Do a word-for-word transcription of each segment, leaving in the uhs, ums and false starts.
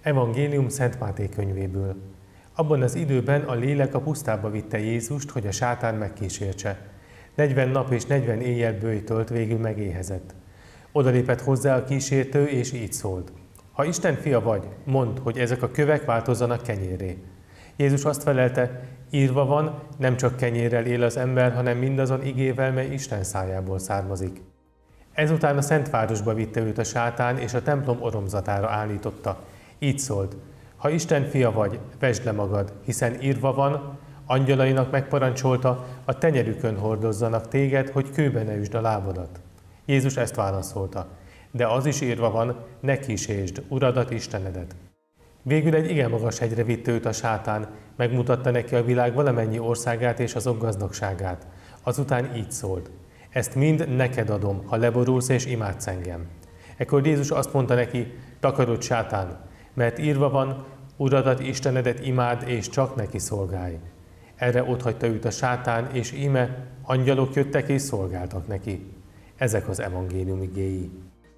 Evangélium Szent Máté könyvéből. Abban az időben a lélek a pusztába vitte Jézust, hogy a sátán megkísértse. Negyven nap és negyven éjjel böjtölt, végül megéhezett. Odalépett hozzá a kísértő, és így szólt: Ha Isten fia vagy, mondd, hogy ezek a kövek változzanak kenyérré. Jézus azt felelte: írva van, nem csak kenyérrel él az ember, hanem mindazon igével, mely Isten szájából származik. Ezután a Szentvárosba vitte őt a sátán, és a templom oromzatára állította. Így szólt: Ha Isten fia vagy, vesd le magad, hiszen írva van, angyalainak megparancsolta, a tenyerükön hordozzanak téged, hogy kőbe ne üsd a lábadat. Jézus ezt válaszolta: De az is írva van, ne kísértsd Uradat, Istenedet. Végül egy igen magas hegyre vitte őt a sátán, megmutatta neki a világ valamennyi országát és azok gazdagságát. Azután így szólt: Ezt mind neked adom, ha leborulsz és imádsz engem. Ekkor Jézus azt mondta neki: Takarodj, sátán, mert írva van, Uradat, Istenedet imád, és csak neki szolgálj. Erre otthagyta őt a sátán, és íme angyalok jöttek és szolgáltak neki. Ezek az evangélium igéi.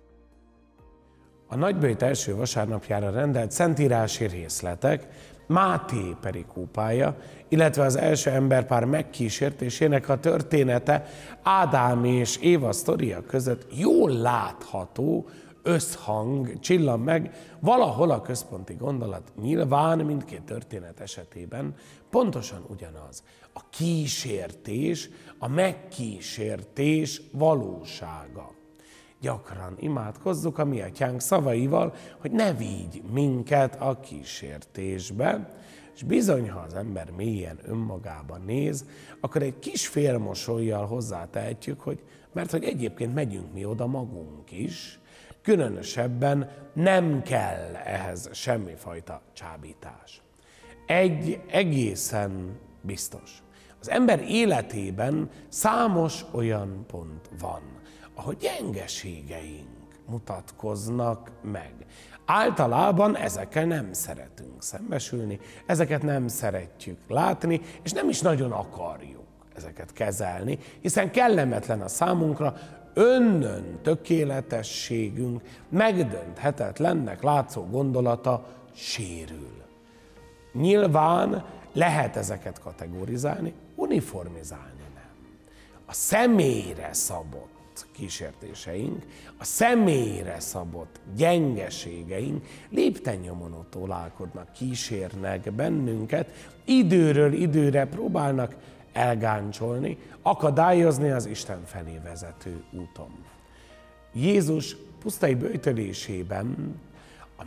A nagyböjt első vasárnapjára rendelt szentírási részletek Máté perikópája, illetve az első emberpár megkísértésének a története Ádám és Éva sztoria között jól látható összhang csillan meg, valahol a központi gondolat nyilván mindkét történet esetében pontosan ugyanaz. A kísértés, a megkísértés valósága. Gyakran imádkozzuk a mi atyánk szavaival, hogy ne vigy minket a kísértésbe, és bizony, ha az ember mélyen önmagában néz, akkor egy kis félmosollyal hozzátehetjük, hogy mert hogy egyébként megyünk mi oda magunk is, különösebben nem kell ehhez semmifajta csábítás. Egy egészen biztos. Az ember életében számos olyan pont van, ahol gyengeségeink mutatkoznak meg. Általában ezekkel nem szeretünk szembesülni, ezeket nem szeretjük látni, és nem is nagyon akarjuk ezeket kezelni, hiszen kellemetlen a számunkra, önnön tökéletességünk megdönthetetlennek látszó gondolata sérül. Nyilván lehet ezeket kategorizálni, uniformizálni nem. A személyre szabott kísértéseink, a személyre szabott gyengeségeink léptennyomon tolálkodnak, kísérnek bennünket, időről időre próbálnak elgáncsolni, akadályozni az Isten felé vezető úton. Jézus pusztai böjtölésében, a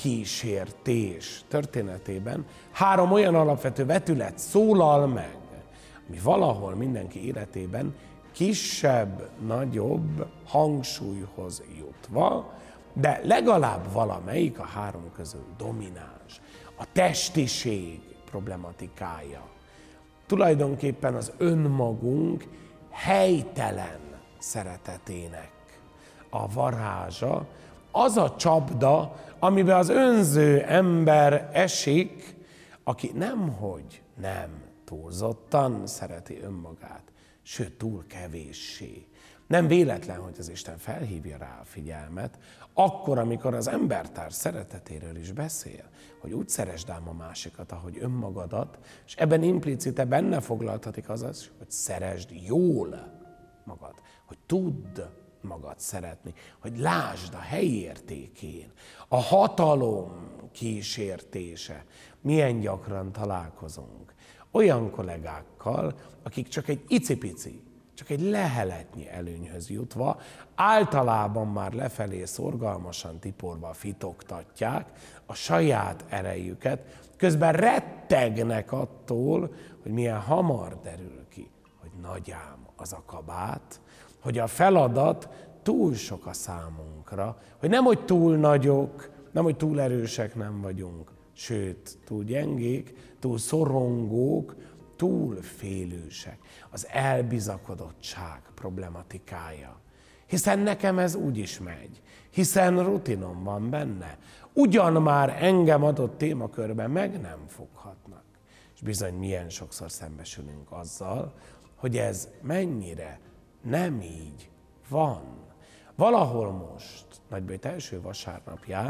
megkísértés történetében három olyan alapvető vetület szólal meg, ami valahol mindenki életében kisebb, nagyobb hangsúlyhoz jutva, de legalább valamelyik a három közül domináns. A testiség problematikája. Tulajdonképpen az önmagunk helytelen szeretetének a varázsa, az a csapda, amiben az önző ember esik, aki nemhogy nem túlzottan szereti önmagát, sőt túl kevéssé. Nem véletlen, hogy az Isten felhívja rá a figyelmet, akkor, amikor az embertárs szeretetéről is beszél, hogy úgy szeresd ám a másikat, ahogy önmagadat, és ebben implicite benne foglaltatik az az, hogy szeresd jól magad, hogy tudd magad szeretni, hogy lásd a helyértékén. A hatalom kísértése. Milyen gyakran találkozunk olyan kollégákkal, akik csak egy icipici, csak egy leheletnyi előnyhöz jutva, általában már lefelé szorgalmasan tiporva fitoktatják a saját erejüket, közben rettegnek attól, hogy milyen hamar derül ki, hogy nagyám az a kabát, hogy a feladat túl sok a számunkra, hogy nem, hogy túl nagyok, nem, hogy túl erősek nem vagyunk, sőt, túl gyengék, túl szorongók, túl félősek. Az elbizakodottság problematikája. Hiszen nekem ez úgy is megy, hiszen rutinom van benne. Ugyan már engem adott témakörben meg nem foghatnak. És bizony milyen sokszor szembesülünk azzal, hogy ez mennyire nem így van. Valahol most, nagyböjt első vasárnapján,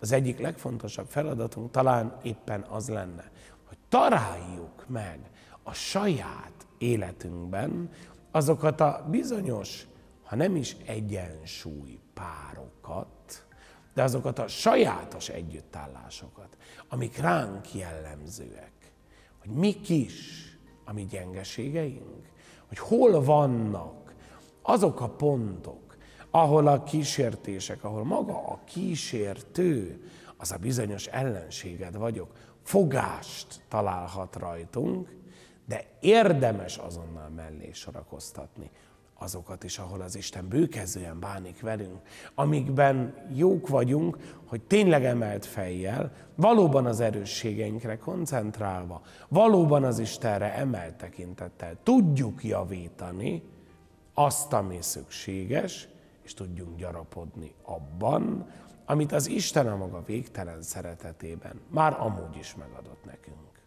az egyik legfontosabb feladatunk talán éppen az lenne, hogy találjuk meg a saját életünkben azokat a bizonyos, ha nem is egyensúly párokat, de azokat a sajátos együttállásokat, amik ránk jellemzőek. Hogy mik is a mi gyengeségeink, hogy hol vannak azok a pontok, ahol a kísértések, ahol maga a kísértő, az a bizonyos ellenséged vagyok, fogást találhat rajtunk, de érdemes azonnal mellé sorakoztatni azokat is, ahol az Isten bőkezően bánik velünk, amikben jók vagyunk, hogy tényleg emelt fejjel, valóban az erősségeinkre koncentrálva, valóban az Istenre emelt tekintettel tudjuk javítani azt, ami szükséges, és tudjunk gyarapodni abban, amit az Isten a maga végtelen szeretetében már amúgy is megadott nekünk.